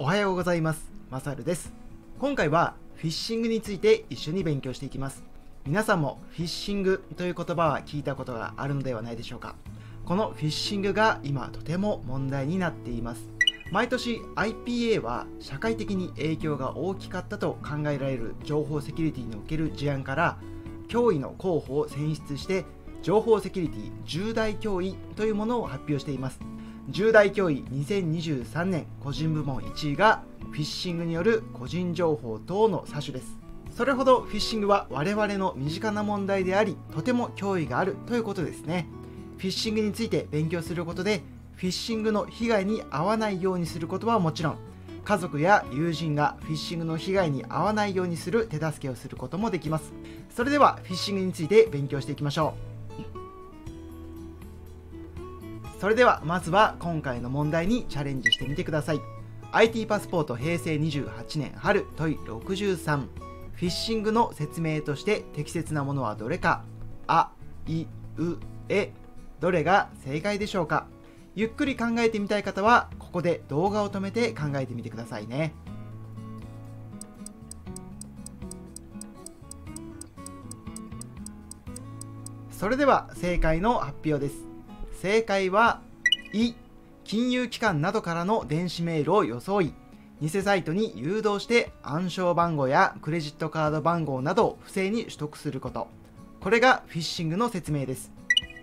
おはようございます。マサルです。今回はフィッシングについて一緒に勉強していきます。皆さんもフィッシングという言葉は聞いたことがあるのではないでしょうか。このフィッシングが今とても問題になっています。毎年 IPA は社会的に影響が大きかったと考えられる情報セキュリティにおける事案から脅威の候補を選出して情報セキュリティ重大脅威というものを発表しています。重大脅威2023年個人部門1位がフィッシングによる個人情報等の詐取です。それほどフィッシングは我々の身近な問題であり、とても脅威があるということですね。フィッシングについて勉強することでフィッシングの被害に遭わないようにすることはもちろん、家族や友人がフィッシングの被害に遭わないようにする手助けをすることもできます。それではフィッシングについて勉強していきましょう。それではまずは今回の問題にチャレンジしてみてください。 IT パスポート平成28年春問い63、フィッシングの説明として適切なものはどれか。あ、い、う、え、どれが正解でしょうか。ゆっくり考えてみたい方はここで動画を止めて考えてみてくださいね。それでは正解の発表です。正解は、金融機関などからの電子メールを装い、偽サイトに誘導して暗証番号やクレジットカード番号などを不正に取得すること。これがフィッシングの説明です。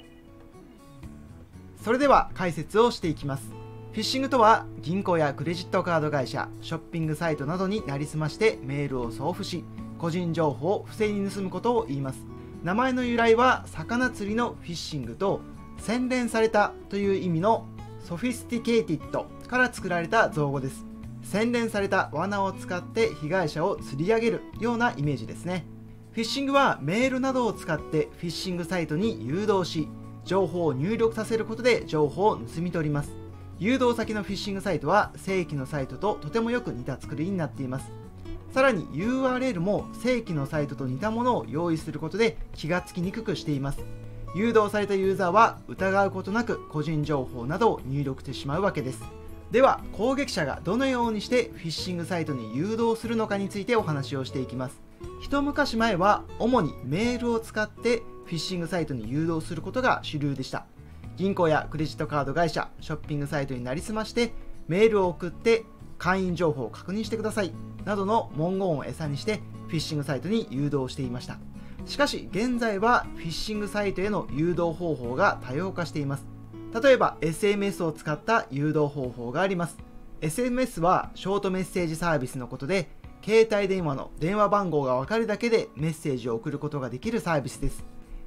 それでは解説をしていきます。フィッシングとは、銀行やクレジットカード会社、ショッピングサイトなどになりすましてメールを送付し、個人情報を不正に盗むことを言います。名前の由来は、魚釣りのフィッシングと洗練されたという意味のソフィスティケイティッドから作られた造語です。洗練された罠を使って被害者を釣り上げるようなイメージですね。フィッシングはメールなどを使ってフィッシングサイトに誘導し、情報を入力させることで情報を盗み取ります。誘導先のフィッシングサイトは正規のサイトととてもよく似た作りになっています。さらに URL も正規のサイトと似たものを用意することで気がつきにくくしています。誘導されたユーザーは疑うことなく個人情報などを入力してしまうわけです。では攻撃者がどのようにしてフィッシングサイトに誘導するのかについてお話をしていきます。一昔前は主にメールを使ってフィッシングサイトに誘導することが主流でした。銀行やクレジットカード会社、ショッピングサイトになりすましてメールを送って会員情報を確認してくださいなどの文言を餌にしてフィッシングサイトに誘導していました。しかし現在はフィッシングサイトへの誘導方法が多様化しています。例えば SMS を使った誘導方法があります。 SMS はショートメッセージサービスのことで、携帯電話の電話番号が分かるだけでメッセージを送ることができるサービスです。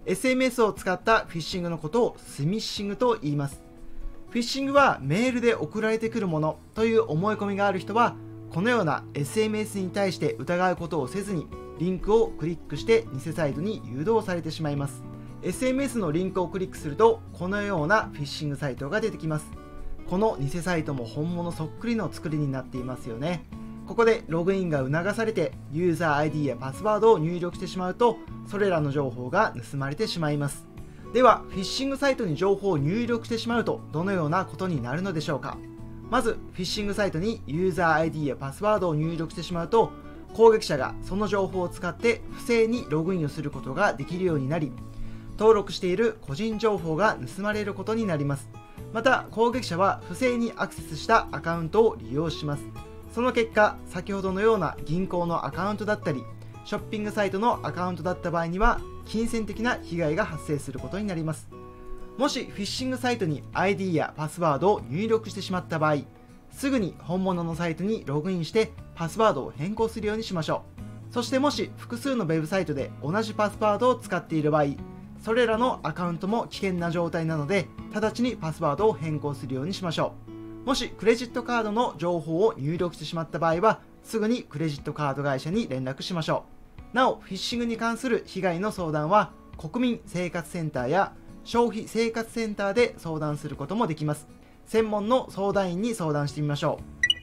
SMS を使ったフィッシングのことをスミッシングと言います。フィッシングはメールで送られてくるものという思い込みがある人は、このような SMS に対して疑うことをせずにリンクをクリックして偽サイトに誘導されてしまいます。 SMS のリンクをクリックするとこのようなフィッシングサイトが出てきます。この偽サイトも本物そっくりの作りになっていますよね。ここでログインが促されてユーザー ID やパスワードを入力してしまうと、それらの情報が盗まれてしまいます。ではフィッシングサイトに情報を入力してしまうとどのようなことになるのでしょうか。まずフィッシングサイトにユーザー ID やパスワードを入力してしまうと、攻撃者がその情報を使って不正にログインをすることができるようになり、登録している個人情報が盗まれることになります。また攻撃者は不正にアクセスしたアカウントを利用します。その結果、先ほどのような銀行のアカウントだったりショッピングサイトのアカウントだった場合には金銭的な被害が発生することになります。もしフィッシングサイトに ID やパスワードを入力してしまった場合、すぐに本物のサイトにログインしてパスワードを変更するようにしましょう。そしてもし複数のウェブサイトで同じパスワードを使っている場合、それらのアカウントも危険な状態なので直ちにパスワードを変更するようにしましょう。もしクレジットカードの情報を入力してしまった場合はすぐにクレジットカード会社に連絡しましょう。なおフィッシングに関する被害の相談は国民生活センターや消費生活センターで相談することもできます。専門の相談員に相談してみましょ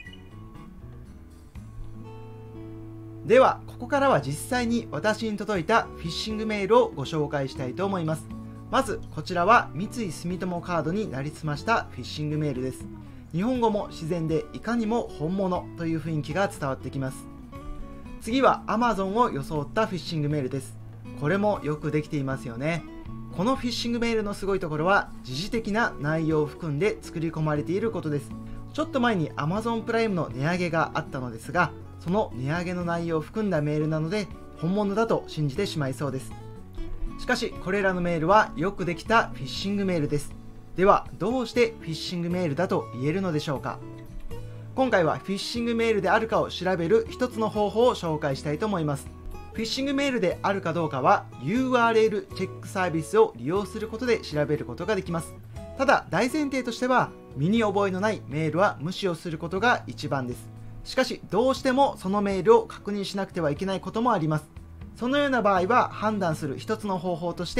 う。ではここからは実際に私に届いたフィッシングメールをご紹介したいと思います。まずこちらは三井住友カードになりすましたフィッシングメールです。 日本語も自然でいかにも本物という雰囲気が伝わってきます。次は Amazon を装ったフィッシングメールです。これもよくできていますよね。このフィッシングメールのすごいところは時事的な内容を含んで作り込まれていることです。ちょっと前に Amazon プライムの値上げがあったのですが、その値上げの内容を含んだメールなので本物だと信じてしまいそうです。しかしこれらのメールはよくできたフィッシングメールです。ではどうしてフィッシングメールだと言えるのでしょうか。今回はフィッシングメールであるかを調べる一つの方法を紹介したいと思います。フィッシングメールであるかどうかは URL チェックサービスを利用することで調べることができます。ただ大前提としては身に覚えのないメールは無視をすることが一番です。しかしどうしてもそのメールを確認しなくてはいけないこともあります。そのような場合は判断する一つの方法として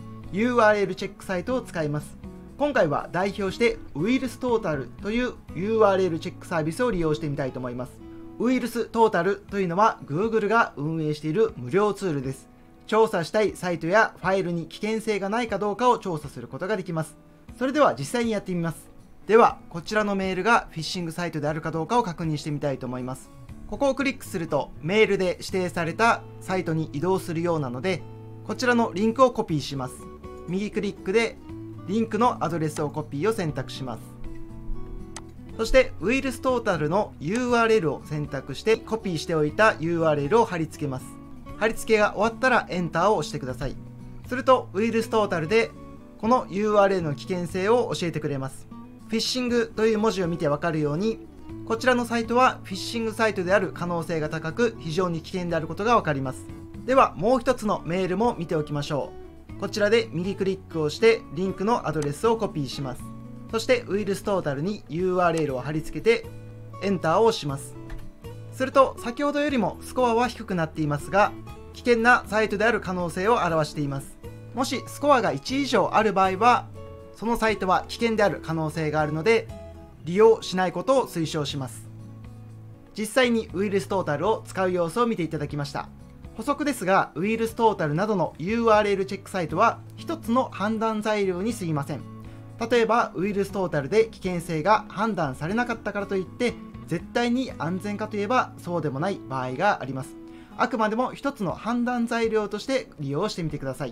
URL チェックサイトを使います。今回は代表してウイルストータルという URL チェックサービスを利用してみたいと思います。ウイルストータルというのは Google が運営している無料ツールです。調査したいサイトやファイルに危険性がないかどうかを調査することができます。それでは実際にやってみます。ではこちらのメールがフィッシングサイトであるかどうかを確認してみたいと思います。ここをクリックするとメールで指定されたサイトに移動するようなので、こちらのリンクをコピーします。右クリックでリンクのアドレスをコピーを選択します。そしてウイルストータルの URL を選択してコピーしておいた URL を貼り付けます。貼り付けが終わったらエンターを押してください。するとウイルストータルでこの URL の危険性を教えてくれます。フィッシングという文字を見てわかるように、こちらのサイトはフィッシングサイトである可能性が高く非常に危険であることがわかります。ではもう一つのメールも見ておきましょう。こちらで右クリックをしてリンクのアドレスをコピーします。そしてウイルストータルに URL を貼り付けてエンターを押します。すると先ほどよりもスコアは低くなっていますが、危険なサイトである可能性を表しています。もしスコアが1以上ある場合はそのサイトは危険である可能性があるので利用しないことを推奨します。実際にウイルストータルを使う様子を見ていただきました。補足ですが、ウイルストータルなどの URL チェックサイトは一つの判断材料に過ぎません。例えばウイルストータルで危険性が判断されなかったからといって絶対に安全かといえばそうでもない場合があります。あくまでも一つの判断材料として利用してみてください。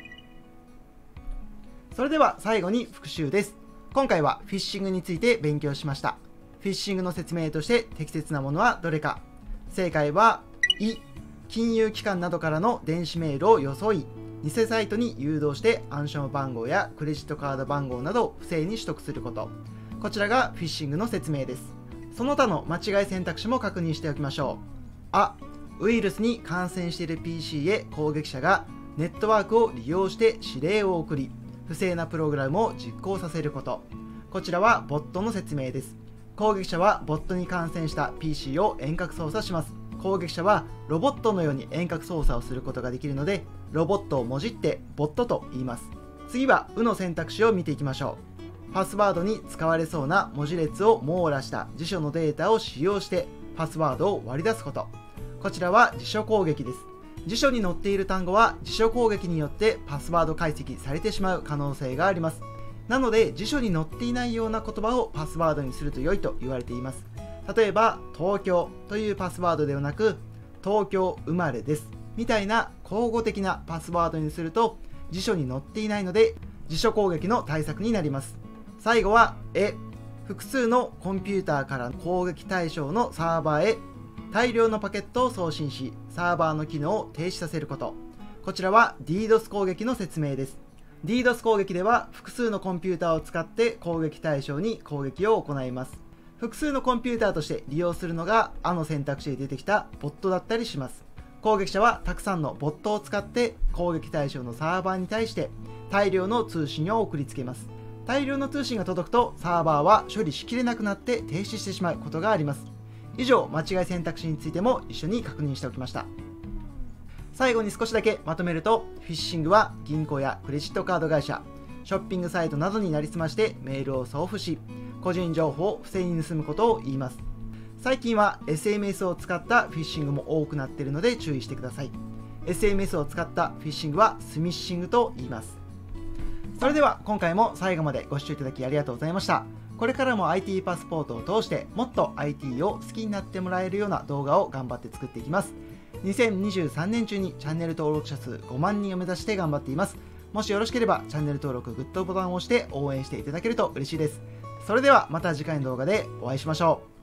それでは最後に復習です。今回はフィッシングについて勉強しました。フィッシングの説明として適切なものはどれか。正解は金融機関などからの電子メールを装い偽サイトに誘導して暗証番号やクレジットカード番号などを不正に取得すること。こちらがフィッシングの説明です。その他の間違い選択肢も確認しておきましょう。ウイルスに感染している PC へ攻撃者がネットワークを利用して指令を送り不正なプログラムを実行させること。こちらはボットの説明です。攻撃者はボットに感染した PC を遠隔操作します。攻撃者はロボットのように遠隔操作をすることができるのでロボットをもじってボットと言います。次はの選択肢を見ていきましょう。パスワードに使われそうな文字列を網羅した辞書のデータを使用してパスワードを割り出すこと。こちらは辞書攻撃です。辞書に載っている単語は辞書攻撃によってパスワード解析されてしまう可能性があります。なので辞書に載っていないような言葉をパスワードにすると良いと言われています。例えば東京というパスワードではなく東京生まれですみたいな口語的なパスワードにすると辞書に載っていないので辞書攻撃の対策になります。最後は複数のコンピューターから攻撃対象のサーバーへ大量のパケットを送信しサーバーの機能を停止させること。こちらは DDoS 攻撃の説明です。 DDoS 攻撃では複数のコンピューターを使って攻撃対象に攻撃を行います。複数のコンピューターとして利用するのがの選択肢で出てきたボットだったりします。攻撃者はたくさんのボットを使って攻撃対象のサーバーに対して大量の通信を送りつけます。大量の通信が届くとサーバーは処理しきれなくなって停止してしまうことがあります。以上、間違い選択肢についても一緒に確認しておきました。最後に少しだけまとめると、フィッシングは銀行やクレジットカード会社、ショッピングサイトなどになりすましてメールを送付し個人情報を不正に盗むことを言います。最近は SMS を使ったフィッシングも多くなっているので注意してください。 SMS を使ったフィッシングはスミッシングと言います。それでは今回も最後までご視聴いただきありがとうございました。 これからも IT パスポートを通してもっと IT を好きになってもらえるような動画を頑張って作っていきます。2023年中にチャンネル登録者数5万人を目指して頑張っています。もしよろしければチャンネル登録、グッドボタンを押して応援していただけると嬉しいです。それではまた次回の動画でお会いしましょう。